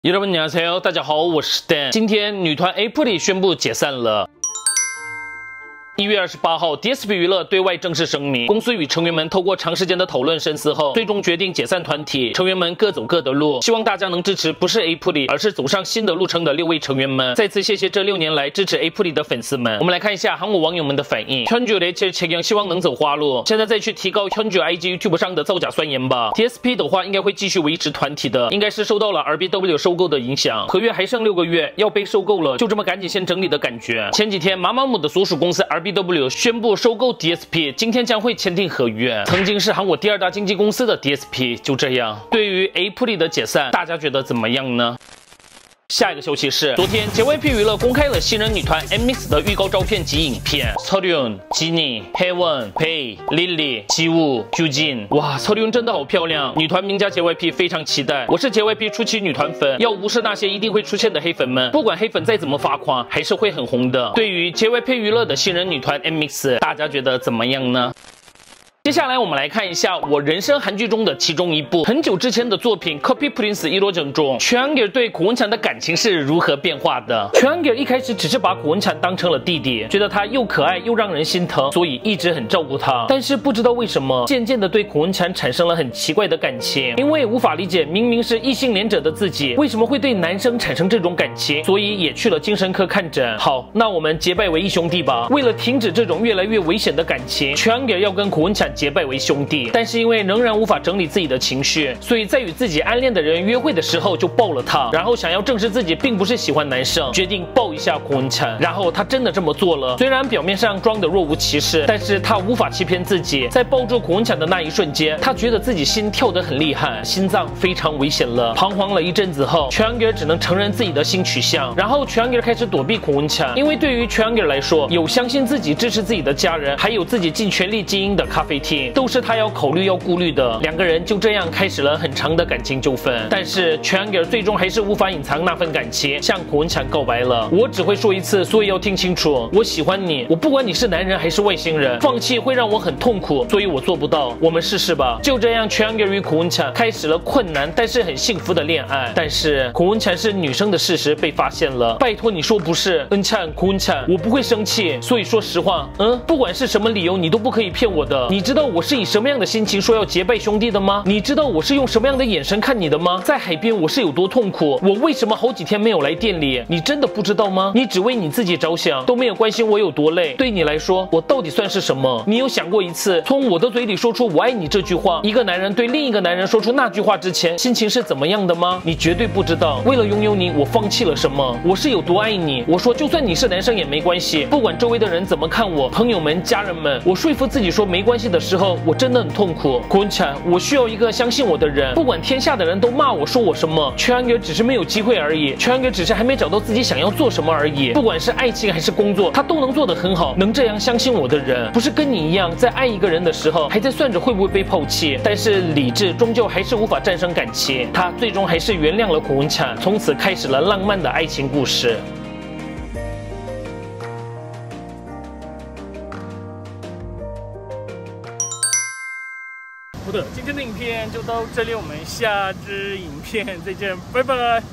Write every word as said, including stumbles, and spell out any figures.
여러분 안녕하세요，大家好，我是 Dan。今天女团 April 宣布解散了。 一月二十八号 ，D S P 娱乐对外正式声明，公司与成员们透过长时间的讨论深思后，最终决定解散团体，成员们各走各的路。希望大家能支持不是 April， 而是走上新的路程的六位成员们。再次谢谢这六年来支持 April 的粉丝们。我们来看一下韩国网友们的反应。현주雷切切希望能走花路，现在再去提高현주 I G、YouTube 上的造假酸言吧。D S P 的话应该会继续维持团体的，应该是受到了 R B W 收购的影响，合约还剩六个月要被收购了，就这么赶紧先整理的感觉。前几天马马姆的所属公司 R B W 宣布。 收购 D S P， 今天将会签订合约。曾经是韩国第二大经纪公司的 D S P 就这样。对于 April 的解散，大家觉得怎么样呢？ 下一个消息是，昨天 J Y P 娱乐公开了新人女团 M X 的预告照片及影片。서륜、지니、혜원、베이、릴리、지우、규진。哇，서륜真的好漂亮！女团名家 J Y P 非常期待。我是 J Y P 初期女团粉，要无视那些一定会出现的黑粉们，不管黑粉再怎么发狂，还是会很红的。对于 J Y P 娱乐的新人女团 M X， 大家觉得怎么样呢？ 接下来我们来看一下我人生韩剧中的其中一部很久之前的作品《Copy Prince 一罗整》中，全安格对古文强的感情是如何变化的。全安格一开始只是把古文强当成了弟弟，觉得他又可爱又让人心疼，所以一直很照顾他。但是不知道为什么，渐渐的对古文强产生了很奇怪的感情，因为无法理解明明是异性恋者的自己为什么会对男生产生这种感情，所以也去了精神科看诊。好，那我们结拜为义兄弟吧。为了停止这种越来越危险的感情，全安格要跟古文强 结拜为兄弟，但是因为仍然无法整理自己的情绪，所以在与自己暗恋的人约会的时候就抱了他，然后想要证实自己并不是喜欢男生，决定抱一下古文强。然后他真的这么做了，虽然表面上装得若无其事，但是他无法欺骗自己，在抱住古文强的那一瞬间，他觉得自己心跳得很厉害，心脏非常危险了。彷徨了一阵子后，全安格只能承认自己的性取向，然后全安格开始躲避古文强，因为对于全安格来说，有相信自己、支持自己的家人，还有自己尽全力经营的咖啡厅。 都是他要考虑、要顾虑的。两个人就这样开始了很长的感情纠纷。但是全安格最终还是无法隐藏那份感情，向古文强告白了。我只会说一次，所以要听清楚。我喜欢你，我不管你是男人还是外星人，放弃会让我很痛苦，所以我做不到。我们试试吧。就这样，全安格与古文强开始了困难但是很幸福的恋爱。但是古文强是女生的事实被发现了。拜托你说不是，恩灿、古文强，我不会生气。所以说实话，嗯，不管是什么理由，你都不可以骗我的。你知道我是 是以什么样的心情说要结拜兄弟的吗？你知道我是用什么样的眼神看你的吗？在海边我是有多痛苦，我为什么好几天没有来店里？你真的不知道吗？你只为你自己着想，都没有关心我有多累。对你来说，我到底算是什么？你有想过一次，从我的嘴里说出我爱你这句话，一个男人对另一个男人说出那句话之前，心情是怎么样的吗？你绝对不知道。为了拥有你，我放弃了什么？我是有多爱你？我说，就算你是男生也没关系，不管周围的人怎么看我，朋友们、家人们，我说服自己说没关系的时候， 我真的很痛苦，古文强，我需要一个相信我的人，不管天下的人都骂我说我什么，全安格只是没有机会而已，全安格只是还没找到自己想要做什么而已。不管是爱情还是工作，他都能做得很好。能这样相信我的人，不是跟你一样，在爱一个人的时候还在算着会不会被抛弃，但是理智终究还是无法战胜感情。他最终还是原谅了古文强，从此开始了浪漫的爱情故事。 好的，今天的影片就到这里，我们下支影片再见，拜拜。